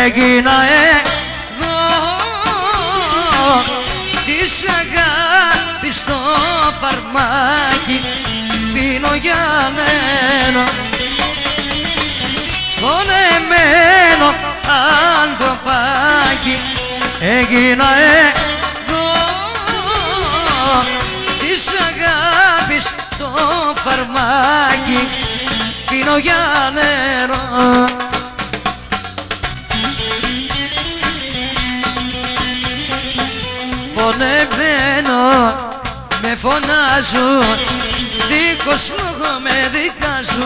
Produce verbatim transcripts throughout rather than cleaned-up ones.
έγινα εγώ της αγάπης το φαρμάκι πίνω για νερό. Πονεμένο ανθρωπάκι έγινα εγώ της αγάπης το φαρμάκι πίνω για νερό. Πονεμένο με φωνάζουν, δίχως λόγο με δικάζουν.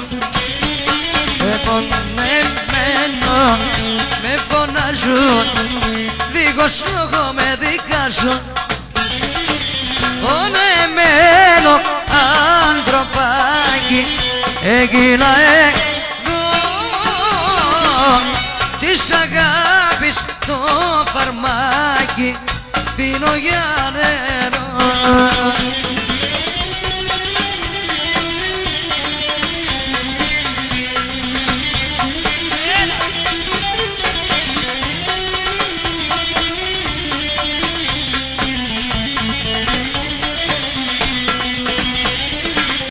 Πονεμένο με φωνάζουν, δίχως λόγο με δικάζουν. Πονεμένο ανθρωπάκι έγινα εγώ της αγάπης το φαρμάκι πίνω για νερό.